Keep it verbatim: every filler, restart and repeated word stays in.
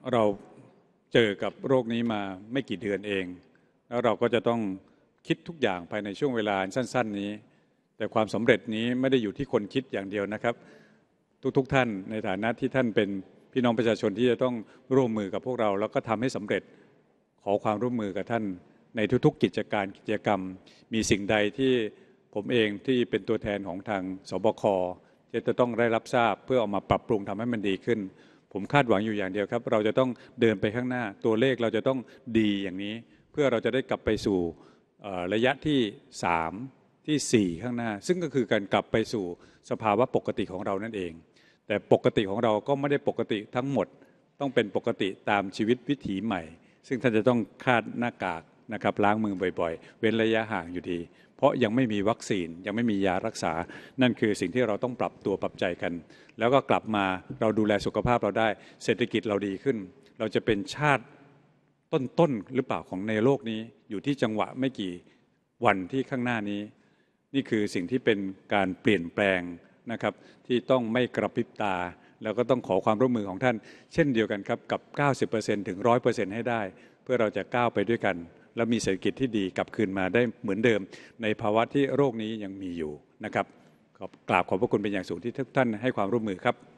เราเจอกับโรคนี้มาไม่กี่เดือนเองแล้วเราก็จะต้องคิดทุกอย่างภายในช่วงเวลาสั้นๆนี้แต่ความสำเร็จนี้ไม่ได้อยู่ที่คนคิดอย่างเดียวนะครับทุกๆท่านในฐานะที่ท่านเป็นพี่น้องประชาชนที่จะต้องร่วมมือกับพวกเราแล้วก็ทำให้สำเร็จขอความร่วมมือกับท่านในทุกๆกิจการกิจกรรมมีสิ่งใดที่ผมเองที่เป็นตัวแทนของทางสบคจะต้องได้รับทราบเพื่อเอามาปรับปรุงทำให้มันดีขึ้นผมคาดหวังอยู่อย่างเดียวครับเราจะต้องเดินไปข้างหน้าตัวเลขเราจะต้องดีอย่างนี้เพื่อเราจะได้กลับไปสู่ระยะที่สามที่สี่ข้างหน้าซึ่งก็คือการกลับไปสู่สภาวะปกติของเรานั่นเองแต่ปกติของเราก็ไม่ได้ปกติทั้งหมดต้องเป็นปกติตามชีวิตวิถีใหม่ซึ่งท่านจะต้องคาดหน้ากากนะครับล้างมือบ่อยๆเว้นระยะห่างอยู่ดีเพราะยังไม่มีวัคซีนยังไม่มียารักษานั่นคือสิ่งที่เราต้องปรับตัวปรับใจกันแล้วก็กลับมาเราดูแลสุขภาพเราได้เศรษฐกิจเราดีขึ้นเราจะเป็นชาติต้นๆหรือเปล่าของในโลกนี้อยู่ที่จังหวะไม่กี่วันที่ข้างหน้านี้นี่คือสิ่งที่เป็นการเปลี่ยนแปลงนะครับที่ต้องไม่กระพริบตาแล้วก็ต้องขอความร่วมมือของท่านเช่นเดียวกันครับกับ เก้าสิบเปอร์เซ็นต์ ถึง หนึ่งร้อยเปอร์เซ็นต์ ให้ได้เพื่อเราจะก้าวไปด้วยกันแล้วมีเศรษฐกิจที่ดีกลับคืนมาได้เหมือนเดิมในภาวะที่โรคนี้ยังมีอยู่นะครับขอกราบขอบพระคุณเป็นอย่างสูงที่ทุกท่านให้ความร่วมมือครับ